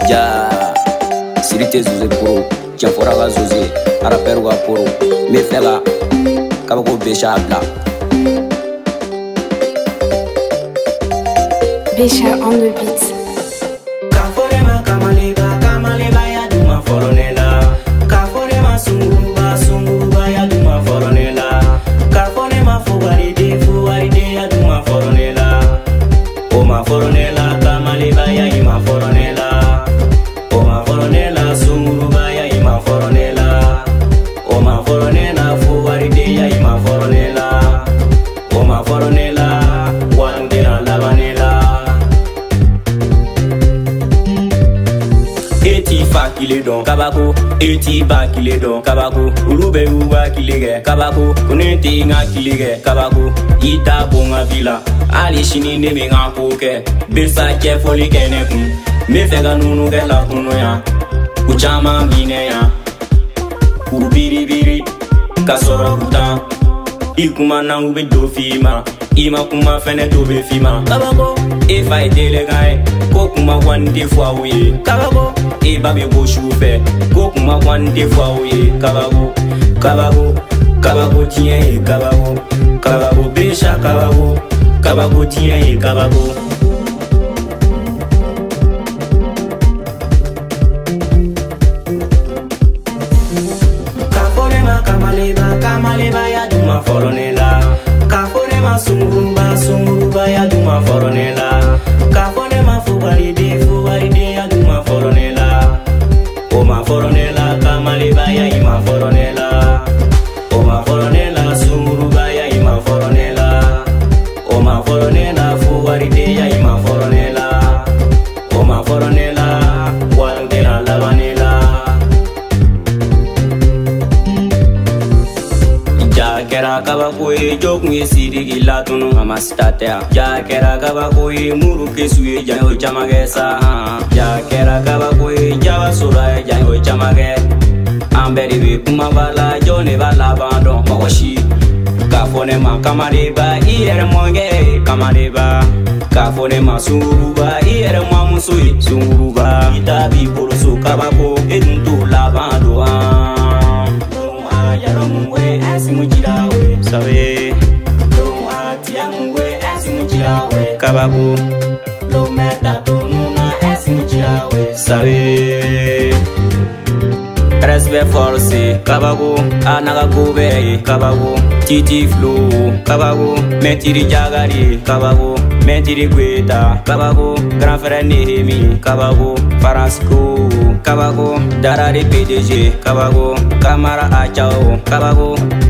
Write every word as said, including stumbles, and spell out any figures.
Ja Sirite Zuze Poro Tiaforaga Zuze Araperuga Poro Mefega Kabako Besha Abla Besha on the beat. Kaforema kamaleba kamaleba ya duma foronela. Kaforema sunguruba sunguruba ya duma foronela. Kaforema fuwaride fuwaride ya duma foronela. Oma foronela kamaleba ya ima foronela. Oma foronela sunguruba ya ima foronela. Oma foronela fuwaride ya ima foronela. Oma foronela wandera labanela. Eti fa kile don kabako, eti ba kile don kabako, ulube uba kile kabako, kunenti nga kile kabako, ita bonga vila, ali shini ne me nga poke, besa ke foli kene kun, me fega nunu ke la kuno ya, kuchama mine ya, ubiri biri, kasoro kuta, ikuma na ube do fima, ima kuma fene do be fima, kabako, if I dele guy, ko kuma one day for we, kabako. E babe go choufe, go kuma one day for we, kabago, kabago, kabago tien e kabago, kabago besha kabago, kabago tien e kabago. Kaforema kamaleba, kamaleba ya duma foronela, kaforema sungurumba, sungurumba ya duma foronela, kaforema fubaride, fubaride ya duma foronela. Oma foronela kamaleba ya ima foronela. Oma foronela sunguruba ya ima foronela. Oma foronela fuwaride ya ima foronela. Oma foronela wandera labanela. Jakera kabako e joku e sirigi latunu amastatea. Jakera kabako e muru kesuye janyo chamagesa. Jakera kabako e java sura e janyo chamage. Amberi be kuma bala jone bala bandon mawashi. Kafone ma kamareba iere monge kamareba. Kafone ma sunguruba iere mwa musui sunguruba. Itabi boroso kabako eduntu labando an. Yaramwe asimuchirawe sawe lo atiamwe asimuchirawe kabako lo meta tonuna asimuchirawe sawe respect force kabako anaga gobe kabako titi flow kabako mentiri jagari kabako mentiri gweta kabako grand frère Nehemi kabako Farasco kabako darare P D G kabako Kamara Achao kabako